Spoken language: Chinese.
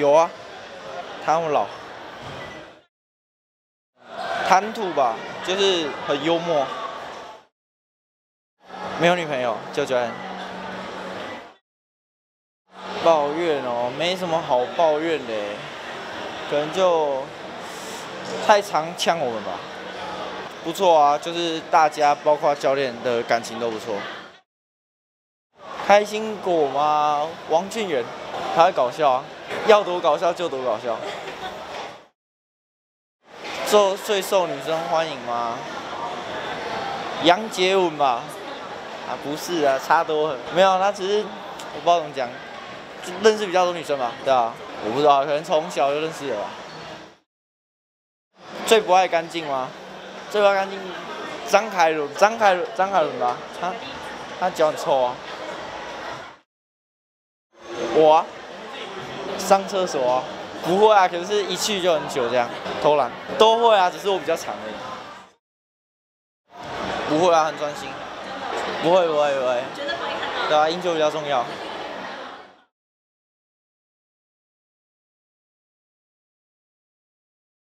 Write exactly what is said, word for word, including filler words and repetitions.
有啊，他那么老。谈吐吧，就是很幽默。没有女朋友，就觉得抱怨哦，没什么好抱怨的，可能就太常呛我们吧。不错啊，就是大家包括教练的感情都不错。开心果吗？王俊元，他会搞笑啊，要多搞笑就多搞笑。最最受女生欢迎吗？杨洁文吧？啊，不是啊，差多了。没有，他只是我不知道怎么讲，认识比较多女生吧？对啊，我不知道，可能从小就认识了吧。最不爱干净吗？最不爱干净，张凯伦，张凯伦，张凯伦吧？他他脚很臭啊。我啊，上厕所啊，不会啊，可是一去就很久这样，偷懒都会啊，只是我比较长而已。不会啊，很专心。不会不会不会。觉得不会看到。对啊，英球比较重要。